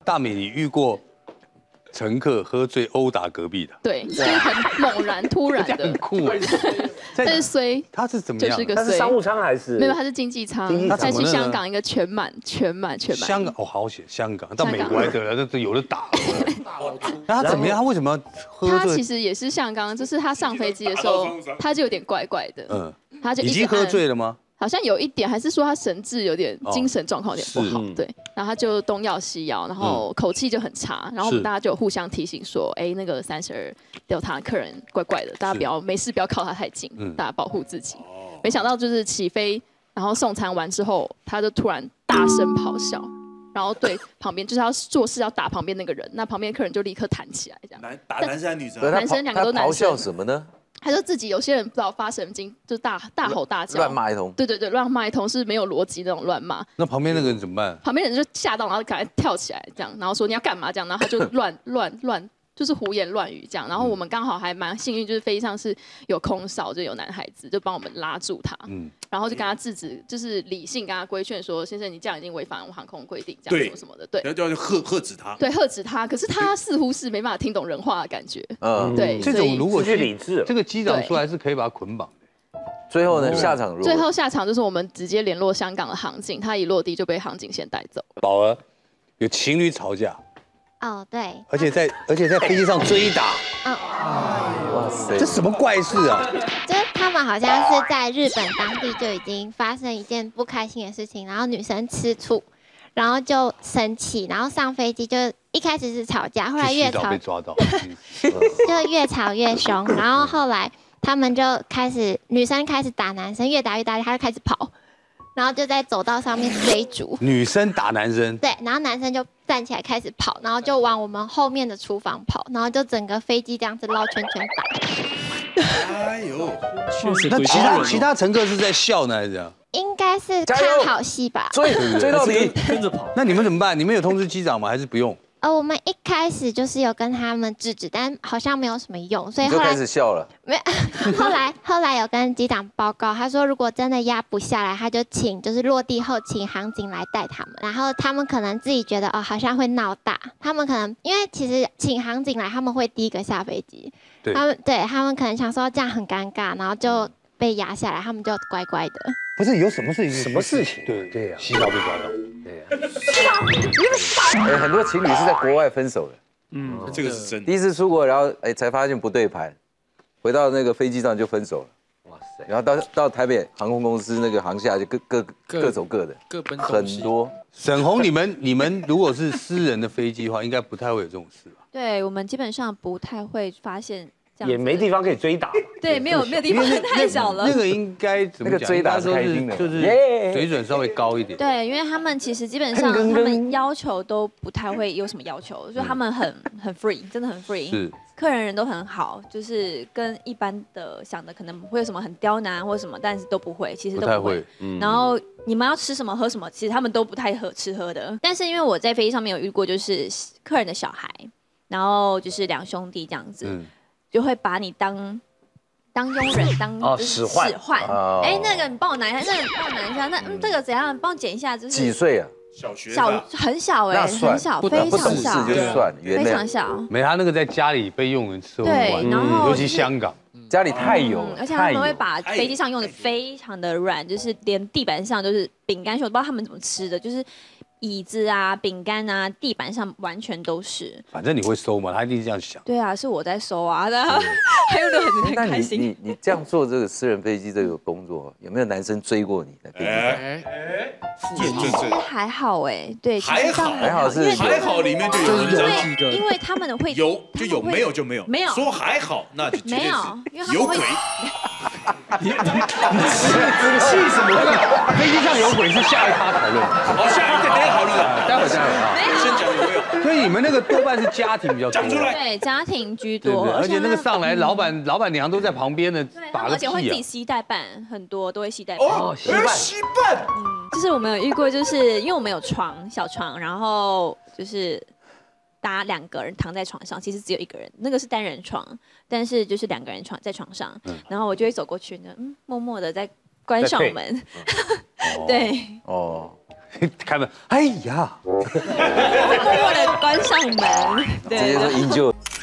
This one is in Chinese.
大美，你遇过乘客喝醉殴打隔壁的？ 对，就是很猛然、突然的， 很酷哎。 但是衰， 他是怎么样？ 就是个衰。 他是商务舱还是？ 没有，他是经济舱。再去香港一个全满。 香港哦，好险，香港到美国还得了，这有的打。那他怎么样？他为什么要喝醉？ 他其实也是像刚刚，就是他上飞机的时候，他就有点怪怪的。他就已经喝醉了吗？ 好像有一点，还是说他神志有点精神状况有点不好，对，然后他就东药西药，然后口气就很差，然后我们大家就有互相提醒说，哎，那个32Delta 客人怪怪的，大家没事不要靠他太近，大家保护自己。没想到就是起飞，然后送餐完之后，他就突然大声咆哮，然后对旁边就是要做事要打旁边那个人，那旁边客人就立刻弹起来，这样。 打男生还是女生？ 男生两个都男生。 咆哮什么呢？ 他说自己有些人不知道发神经，就大吼大叫， 乱骂一通。 对，乱骂一通是没有逻辑那种乱骂。 那旁边那个人怎么办？ 旁边人就吓到，然后赶快跳起来这样，然后说你要干嘛这样，然后他就乱。就是胡言乱语这样，然后我们刚好还蛮幸运，就是飞机上是有空少，就有男孩子就帮我们拉住他，然后就跟他制止，就是理性跟他规劝说，先生你这样已经违反航空规定，这样什么什么的，对， 然后就喝止他， 对，喝止他，可是他似乎是没办法听懂人话的感觉，对， 这种如果去理智， 这个机长出来是可以把他捆绑的。 最后呢，下场最后下场就是我们直接联络香港的航警，他一落地就被航警先带走。 宝儿有情侣吵架。 哦，对， 而且在飞机上追打，哇塞，这什么怪事啊？ 就是他们好像是在日本当地就已经发生一件不开心的事情，然后女生吃醋，然后就生气，然后上飞机就一开始是吵架，后来越吵被抓到， 就越吵越凶，然后后来他们就开始女生开始打男生，越打越大力，他就开始跑。然后就在走道上面追逐， 女生打男生， 对，然后男生就站起来开始跑，然后就往我们后面的厨房跑，然后就整个飞机这样子绕圈圈打。 哎呦， 确实。 那其他乘客是在笑呢，还是这样？ 应该是看好戏吧， 追到底， 跟着跑。 那你们怎么办？你们有通知机长吗？还是不用？ 我们一开始就是有跟他们制止，但好像没有什么用，所以后来就开始笑了。 没，后来有跟机长报告，他说如果真的压不下来，他就就是落地后请航警来带他们，然后他们可能自己觉得好像会闹大，他们可能因为其实请航警来，他们会第一个下飞机，他们可能想说这样很尴尬，然后就被压下来，他们就乖乖的。 不是有什么事情？ 什么事情？ 对呀，洗澡被抓到。 对呀。 很多情侣是在国外分手的。 这个是真的。 第一次出国，然后才发现不对盘，回到那个飞机上就分手了。哇塞！然后到台北航空公司那个航厦就各走各的， 各奔很多。 沈鸿，你们如果是私人的飞机的话，应该不太会有这种事吧？ 对，我们基本上不太会发现。 也没地方可以追打， 对，没有地方，太小了。 那个应该怎么讲？ 那个追打是开心的， 就是水准稍微高一点。 对，因为他们其实基本上他们要求都不太会有什么要求，所以他们很 free， 真的很 free。 是， 客人都很好，就是跟一般的想的可能会有什么很刁难或什么，但是都不会，其实都不会。然后你们要吃什么喝什么，其实他们都不太吃喝的。但是因为我在飞机上面有遇过，就是客人的小孩，然后就是两兄弟这样子。就会把你当佣人，当使唤。 哎，那个你帮我拿一下，那个你帮我拿一下，那这个怎样？帮我剪一下，就是几岁啊？ 很小哎，很小，非常小， 就算非常小。 没他那个在家里被用人伺候对，然后尤其香港家里太油了， 而且他们会把飞机上用的非常的软，就是连地板上都是饼干屑，我不知道他们怎么吃的，就是。椅子啊、饼干啊，地板上完全都是。 反正你会收嘛，他一定是这样想。 对啊，是我在收啊，还有的很开心。 你这样做这个私人飞机这个工作，有没有男生追过你在飞机上？还好哎，对， 还好是还好里面就有文章， 因为他们会有就有，没有就没有， 没有说还好那就没有， 有鬼。 你气什么？ 飞机上有鬼是下一趴讨论。 好，下一个等一下讨论了， 待会再啊。先讲有没有？ 所以你们那个多半是家庭比较多， 讲出来。 对，家庭居多， 而且那个上来老板娘都在旁边的， 而且会自己携带伴，很多都会携带伴。 哦，携伴。 就是我们有遇过，就是因为我们有小床，然后就是搭2个人躺在床上，其实只有1个人，那个是单人床，但是就是2个人在床上，然后我就会走过去呢，默默的在关上门，对， 哦， 开门，哎呀， 默默的上门， 直接说营救。